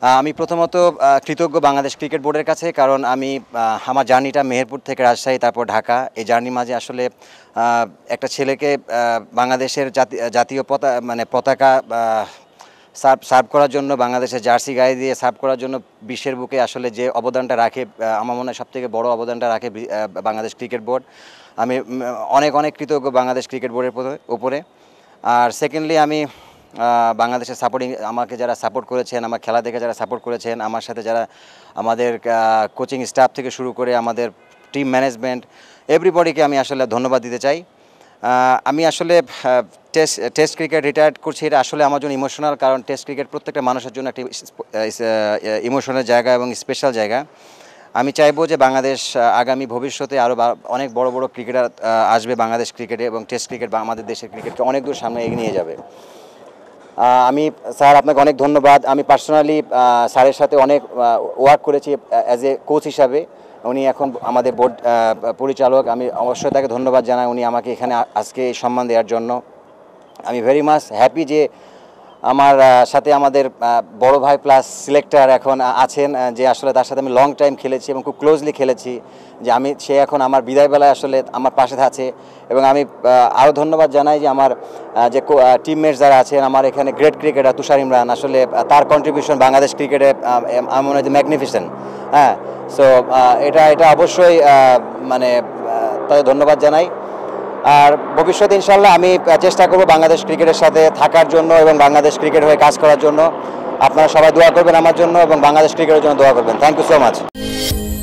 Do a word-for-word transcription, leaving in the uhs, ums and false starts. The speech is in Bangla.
আমি প্রথমত কৃতজ্ঞ বাংলাদেশ ক্রিকেট বোর্ডের কাছে, কারণ আমি আমার জার্নিটা মেহেরপুর থেকে রাজশাহী তারপর ঢাকা, এই জার্নির মাঝে আসলে একটা ছেলেকে বাংলাদেশের জাতীয় পতা মানে পতাকা সার্ভ সার্ভ করার জন্য, বাংলাদেশের জার্সি গায়ে দিয়ে সার্ভ করার জন্য বিশ্বের বুকে আসলে যে অবদানটা রাখে, আমার মনে হয় সবথেকে বড় অবদানটা রাখে বাংলাদেশ ক্রিকেট বোর্ড। আমি অনেক অনেক কৃতজ্ঞ বাংলাদেশ ক্রিকেট বোর্ডের উপরে। আর সেকেন্ডলি আমি বাংলাদেশের সাপোর্টিং আমাকে যারা সাপোর্ট করেছেন, আমার খেলা দেখে যারা সাপোর্ট করেছেন, আমার সাথে যারা আমাদের কোচিং স্টাফ থেকে শুরু করে আমাদের টিম ম্যানেজমেন্ট, এভরিবডিকে আমি আসলে ধন্যবাদ দিতে চাই। আমি আসলে টেস্ট টেস্ট ক্রিকেট রিটায়ার্ড করছি, এটা আসলে আমার জন্য ইমোশনাল, কারণ টেস্ট ক্রিকেট প্রত্যেকটা মানুষের জন্য একটি ইমোশনাল জায়গা এবং স্পেশাল জায়গা। আমি চাইবো যে বাংলাদেশ আগামী ভবিষ্যতে আরও অনেক বড় বড় ক্রিকেটার আসবে বাংলাদেশ ক্রিকেটে, এবং টেস্ট ক্রিকেট বা আমাদের দেশের ক্রিকেটকে অনেক দূর সামনে এগিয়ে নিয়ে যাবে। আমি স্যার আপনাকে অনেক ধন্যবাদ। আমি পার্সোনালি স্যারের সাথে অনেক ওয়ার্ক করেছি অ্যাজ এ কোচ হিসাবে। উনি এখন আমাদের বোর্ড পরিচালক। আমি অবশ্যই তাকে ধন্যবাদ জানাই উনি আমাকে এখানে আজকে এই সম্মান দেওয়ার জন্য। আমি ভেরি মাচ হ্যাপি যে আমার সাথে আমাদের বড় ভাই প্লাস সিলেক্টর এখন আছেন, যে আসলে তার সাথে আমি লং টাইম খেলেছি এবং খুব ক্লোজলি খেলেছি, যে আমি সে এখন আমার বিদায়বেলায় আসলে আমার পাশে আছে। এবং আমি আরও ধন্যবাদ জানাই যে আমার যে টিমমেটস যারা আছেন, আমার এখানে গ্রেট ক্রিকেটার তুষার ইমরান, আসলে তার কন্ট্রিবিউশন বাংলাদেশ ক্রিকেটে আমার মনে হয় যে ম্যাগনিফিসেন্ট। হ্যাঁ, সো এটা এটা অবশ্যই মানে তাদের ধন্যবাদ জানাই। আর ভবিষ্যতে ইনশাল্লাহ আমি চেষ্টা করব বাংলাদেশ ক্রিকেটের সাথে থাকার জন্য এবং বাংলাদেশ ক্রিকেট হয়ে কাজ করার জন্য। আপনারা সবাই দোয়া করবেন আমার জন্য এবং বাংলাদেশ ক্রিকেটের জন্য দোয়া করবেন। Thank you so much.